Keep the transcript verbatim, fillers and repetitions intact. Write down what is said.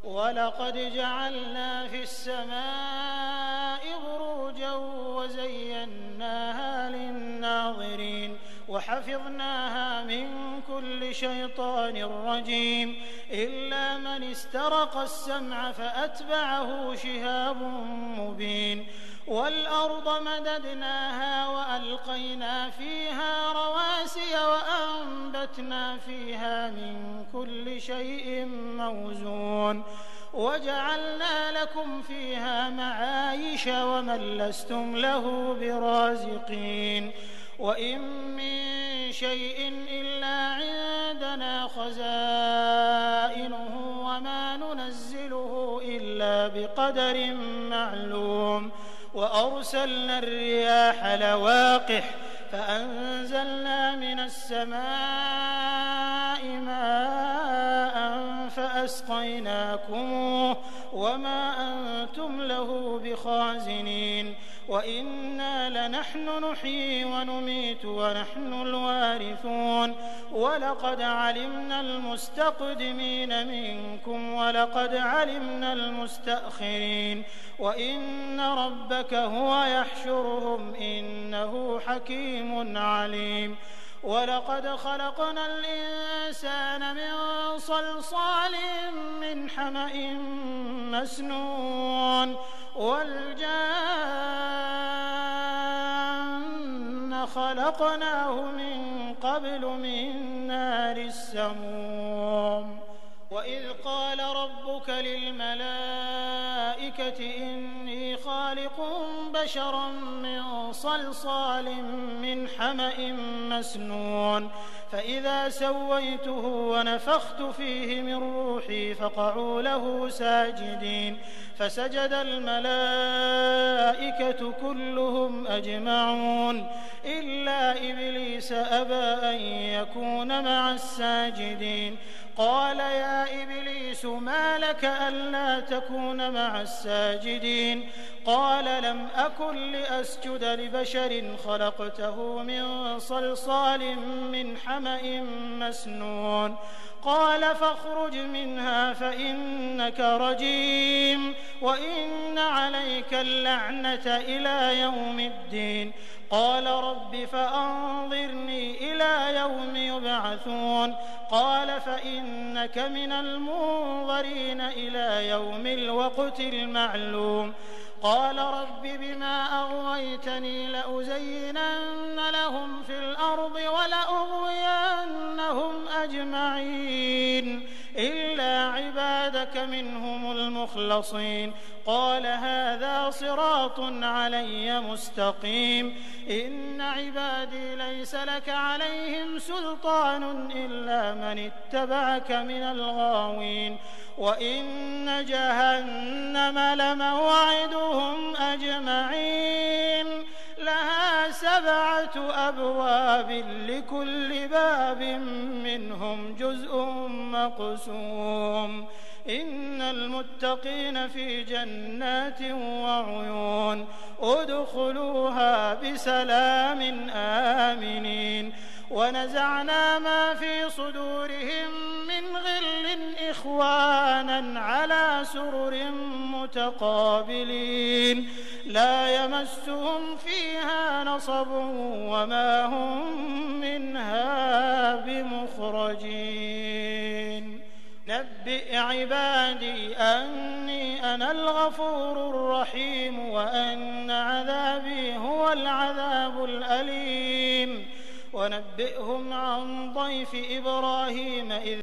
وَلَقَدْ جَعَلْنَا فِي السَّمَاءِ بُرُوجًا وَزَيَّنَّاهَا لِلنَّاظِرِينَ وَحَفِظْنَاهَا مِن كُلِّ شَيْطَانٍ رَّجِيمٍ إِلَّا مَنِ اسْتَرَقَ السَّمْعَ فَأَتْبَعَهُ شِهَابٌ مُّبِينٌ وَالْأَرْضَ مَدَدْنَاهَا وَأَلْقَيْنَا فِيهَا رَوَاسِيَ وَأَنبَتْنَا فِيهَا مِن كُلِّ شَيْءٍ مَّوْزُونٍ وَجَعَلْنَا لَكُمْ فِيهَا مَعَايِشَ وَمَن لَّسْتُمْ لَهُ بِرَازِقِينَ وَإِن مِّن شَيْءٍ إِلَّا عِندَنَا خَزَائِنُهُ وَمَا نُنَزِّلُهُ إِلَّا بِقَدَرٍ مَّعْلُومٍ وَأَرْسَلْنَا الرِّيَاحَ لَوَاقِحَ فَأَنزَلْنَا مِنَ السَّمَاءِ مَاءً فَأَسْقَيْنَاكُمُوهُ وَمَا أَنتُمْ لَهُ بِخَازِنِينَ وَإِنَّا لَنَحْنُ نُحْيِي وَنُمِيتُ وَنَحْنُ الْوَارِثُونَ وَلَقَدْ عَلِمْنَا الْمُسْتَقْدِمِينَ مِنكُمْ وَلَقَدْ عَلِمْنَا الْمُسْتَأْخِرِينَ وَإِنَّ رَبَّكَ هُوَ يَحْشُرُهُمْ إِنَّهُ حَكِيمٌ عَلِيمٌ وَلَقَدْ خَلَقْنَا الْإِنسَانَ مِن صَلْصَالٍ مِّنْ حَمَإٍ مَّسْنُونٍ وَالْجَانَّ خَلَقْنَاهُ مِن قَبْلُ مِن نَّارِ السَّمُومِ وَإِذْ قَالَ رَبُّكَ لِلْمَلَائِكَةِ إِنِّي خَالِقٌ بَشَرًا مِّن صَلْصَالٍ مِّنْ حَمَإٍ مَّسْنُونٍ فَإِذَا سَوَّيْتُهُ وَنَفَخْتُ فِيهِ مِن رُّوحِي فَقَعُوا لَهُ سَاجِدِينَ فَسَجَدَ الْمَلَائِكَةُ كُلُّهُمْ أَجْمَعُونَ إِلَّا إِبْلِيسَ أَبَىٰ أَن يَكُونَ مَعَ السَّاجِدِينَ قَالَ يَا إِبْلِيسُ مَا لَكَ أَلَّا تَكُونَ مَعَ السَّاجِدِينَ قَالَ لَمْ أَكُن لِّأَسْجُدَ لِبَشَرٍ خَلَقْتَهُ مِن صَلْصَالٍ مِّنْ حَمَإٍ مَّسْنُونٍ قَالَ فَاخْرُجْ مِنْهَا فَإِنَّكَ رَجِيمٌ وَإِنَّ عَلَيْكَ اللَّعْنَةَ إِلَىٰ يَوْمِ الدِّينِ قَالَ رَبِّ فَأَنظِرْنِي إِلَىٰ يَوْمِ يُبْعَثُونَ قَالَ فَإِنَّكَ مِنَ الْمُنظَرِينَ إِلَىٰ يَوْمِ الْوَقْتِ الْمَعْلُومِ قَالَ رَبِّ بِمَا أَغْوَيْتَنِي لَأُزَيِّنَنَّ لَهُمْ فِي الْأَرْضِ وَلَأُغْوِيَنَّهُمْ أَجْمَعِينَ إِلَّا عِبَادَكَ مِنْهُمُ الْمُخْلَصِينَ قَالَ هَٰذَا صِرَاطٌ عَلَيَّ مُسْتَقِيمٌ إِنَّ عِبَادِي لَيْسَ لَكَ عَلَيْهِمْ سُلْطَانٌ إِلَّا مَنِ اتَّبَعَكَ مِنَ الْغَاوِينَ وَإِنَّ جَهَنَّمَ لَمَوْعِدُهُمْ أَجْمَعِينَ لَهَا سَبْعَةُ أَبْوَابٍ لِّكُلِّ بَابٍ مِّنْهُمْ جُزْءٌ مَّقْسُومٌ إِنَّ الْمُتَّقِينَ في جَنَّاتٍ وَعُيُونٍ ادْخُلُوهَا بِسَلَامٍ آمِنِينَ وَنَزَعْنَا مَا فِي صُدُورِهِم مِّنْ غِلٍّ إِخْوَانًا عَلَىٰ سُرُرٍ مُّتَقَابِلِينَ لَا يَمَسُّهُمْ فِيهَا نَصَبٌ وَمَا هُم مِّنْهَا بِمُخْرَجِينَ نَبِّئْ عِبَادِي أَنِّي أَنَا الْغَفُورُ الرَّحِيمُ وَأَنَّ عَذَابِي هُوَ الْعَذَابُ الْأَلِيمُ وَنَبِّئْهُمْ عَن ضَيْفِ إِبْرَاهِيمَ إِذْ